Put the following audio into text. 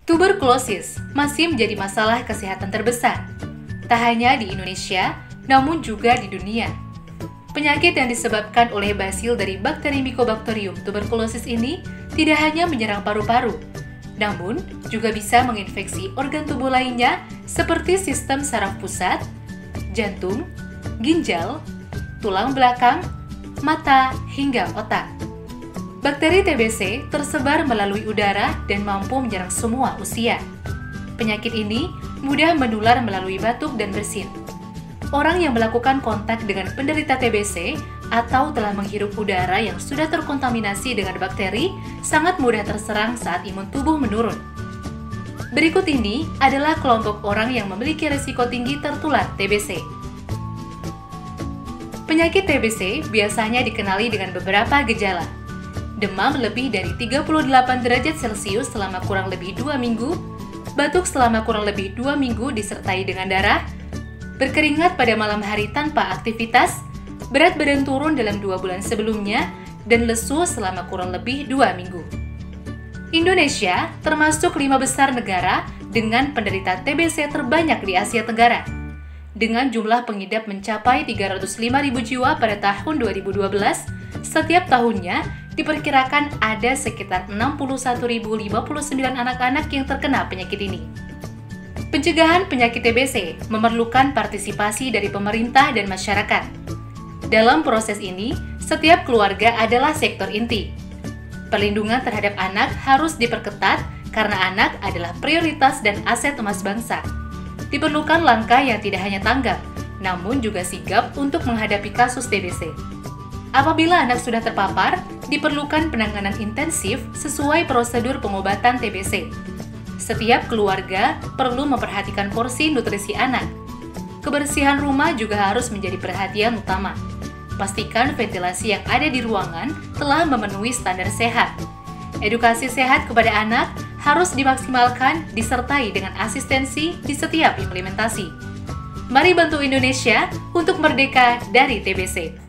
Tuberkulosis masih menjadi masalah kesehatan terbesar, tak hanya di Indonesia, namun juga di dunia. Penyakit yang disebabkan oleh basil dari bakteri Mycobacterium tuberculosis ini tidak hanya menyerang paru-paru, namun juga bisa menginfeksi organ tubuh lainnya seperti sistem saraf pusat, jantung, ginjal, tulang belakang, mata, hingga otak. Bakteri TBC tersebar melalui udara dan mampu menyerang semua usia. Penyakit ini mudah menular melalui batuk dan bersin. Orang yang melakukan kontak dengan penderita TBC atau telah menghirup udara yang sudah terkontaminasi dengan bakteri sangat mudah terserang saat imun tubuh menurun. Berikut ini adalah kelompok orang yang memiliki risiko tinggi tertular TBC. Penyakit TBC biasanya dikenali dengan beberapa gejala. Demam lebih dari 38 derajat Celcius selama kurang lebih 2 minggu, batuk selama kurang lebih 2 minggu disertai dengan darah, berkeringat pada malam hari tanpa aktivitas, berat badan turun dalam 2 bulan sebelumnya, dan lesu selama kurang lebih 2 minggu. Indonesia termasuk 5 besar negara dengan penderita TBC terbanyak di Asia Tenggara. Dengan jumlah pengidap mencapai 305.000 jiwa pada tahun 2012, setiap tahunnya diperkirakan ada sekitar 61.059 anak-anak yang terkena penyakit ini. Pencegahan penyakit TBC memerlukan partisipasi dari pemerintah dan masyarakat. Dalam proses ini, setiap keluarga adalah sektor inti. Perlindungan terhadap anak harus diperketat karena anak adalah prioritas dan aset emas bangsa. Diperlukan langkah yang tidak hanya tanggap, namun juga sigap untuk menghadapi kasus TBC. Apabila anak sudah terpapar, diperlukan penanganan intensif sesuai prosedur pengobatan TBC. Setiap keluarga perlu memperhatikan porsi nutrisi anak. Kebersihan rumah juga harus menjadi perhatian utama. Pastikan ventilasi yang ada di ruangan telah memenuhi standar sehat. Edukasi sehat kepada anak harus dimaksimalkan disertai dengan asistensi di setiap implementasi. Mari bantu Indonesia untuk merdeka dari TBC.